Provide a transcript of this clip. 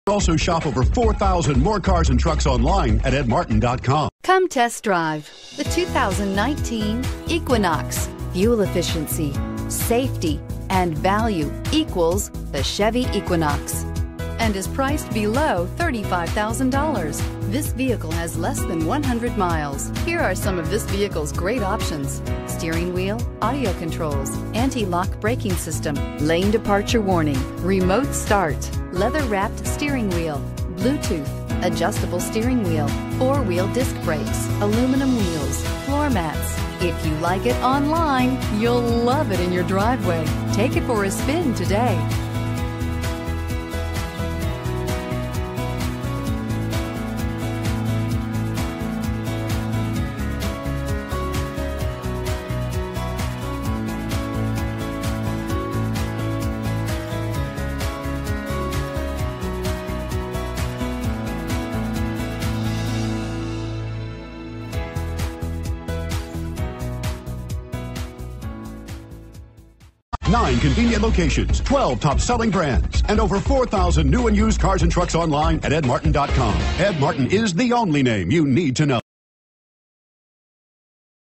Also shop over 4,000 more cars and trucks online at edmartin.com. Come test drive the 2019 Equinox. Fuel efficiency, safety, and value equals the Chevy Equinox and is priced below $35,000. This vehicle has less than 100 miles. Here are some of this vehicle's great options: steering wheel audio controls, anti-lock braking system, lane departure warning, remote start, leather-wrapped steering wheel, Bluetooth, adjustable steering wheel, four-wheel disc brakes, aluminum wheels, floor mats. If you like it online, you'll love it in your driveway. Take it for a spin today. Nine convenient locations, 12 top-selling brands, and over 4,000 new and used cars and trucks online at edmartin.com. Ed Martin is the only name you need to know.